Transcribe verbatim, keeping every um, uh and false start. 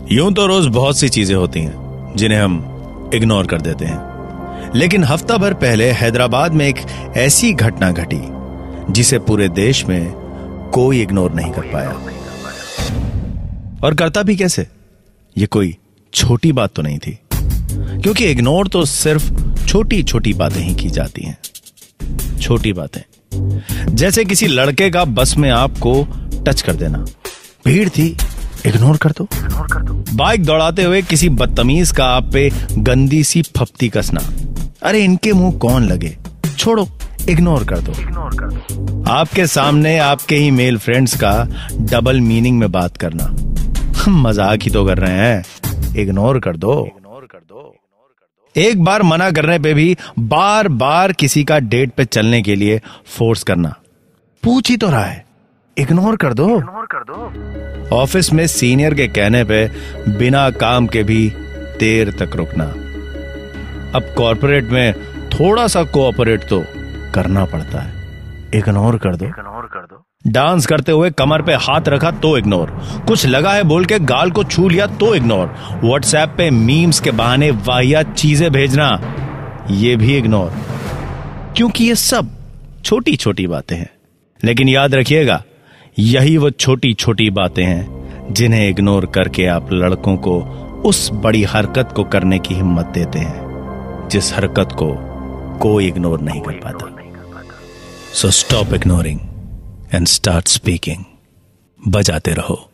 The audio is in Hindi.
यूं तो रोज बहुत सी चीजें होती हैं जिन्हें हम इग्नोर कर देते हैं, लेकिन हफ्ता भर पहले हैदराबाद में एक ऐसी घटना घटी जिसे पूरे देश में कोई इग्नोर नहीं कर पाया। और करता भी कैसे? ये कोई छोटी बात तो नहीं थी, क्योंकि इग्नोर तो सिर्फ छोटी छोटी बातें ही की जाती हैं। छोटी बातें जैसे किसी लड़के का बस में आपको टच कर देना, भीड़ थी इग्नोर कर दो। बाइक दौड़ाते हुए किसी बदतमीज का आप पे गंदी सी फप्ती कसना, अरे इनके मुंह कौन लगे, छोड़ो, इग्नोर कर दो। आपके सामने आपके ही मेल फ्रेंड्स का डबल मीनिंग में बात करना, हम मजाक ही तो कर रहे हैं, इग्नोर कर दो। एक बार मना करने पे भी बार बार किसी का डेट पे चलने के लिए फोर्स करना, पूछ ही तो रहा है, इग्नोर कर दो। ऑफिस में सीनियर के कहने पे बिना काम के भी देर तक रुकना। अब कॉर्पोरेट में थोड़ा सा कोऑपरेट तो करना पड़ता है, इग्नोर कर दो। डांस करते हुए कमर पे हाथ रखा तो इग्नोर, कुछ लगा है बोल के गाल को छू लिया तो इग्नोर, व्हाट्सएप पे मीम्स के बहाने वाहियात चीजें भेजना, ये भी इग्नोर, क्योंकि ये सब छोटी छोटी बातें हैं। लेकिन याद रखिएगा, यही वो छोटी छोटी बातें हैं जिन्हें इग्नोर करके आप लड़कों को उस बड़ी हरकत को करने की हिम्मत देते हैं जिस हरकत को कोई इग्नोर नहीं कर पाता। So stop ignoring and start speaking. बजाते रहो।